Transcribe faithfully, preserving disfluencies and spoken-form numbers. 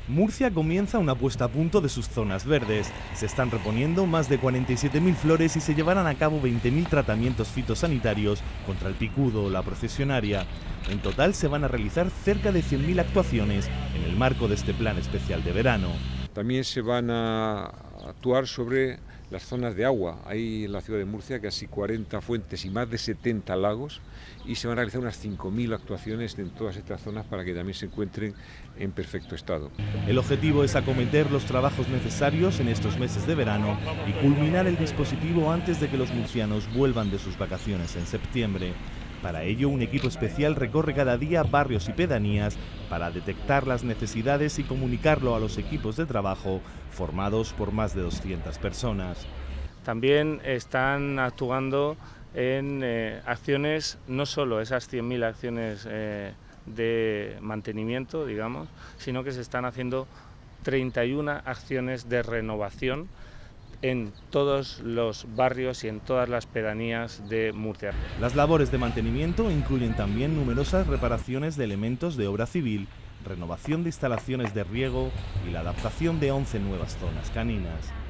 Murcia comienza una puesta a punto de sus zonas verdes. Se están reponiendo más de cuarenta y siete mil flores y se llevarán a cabo veinte mil tratamientos fitosanitarios contra el picudo o la procesionaria. En total se van a realizar cerca de cien mil actuaciones en el marco de este plan especial de verano. También se van a actuar sobre las zonas de agua. Hay en la ciudad de Murcia casi cuarenta fuentes y más de setenta lagos, y se van a realizar unas cinco mil actuaciones en todas estas zonas para que también se encuentren en perfecto estado. El objetivo es acometer los trabajos necesarios en estos meses de verano y culminar el dispositivo antes de que los murcianos vuelvan de sus vacaciones en septiembre. Para ello, un equipo especial recorre cada día barrios y pedanías para detectar las necesidades y comunicarlo a los equipos de trabajo formados por más de doscientas personas. También están actuando en eh, acciones, no solo esas cien mil acciones eh, de mantenimiento, digamos, sino que se están haciendo treinta y una acciones de renovación en todos los barrios y en todas las pedanías de Murcia. Las labores de mantenimiento incluyen también numerosas reparaciones de elementos de obra civil, renovación de instalaciones de riego y la adaptación de once nuevas zonas caninas.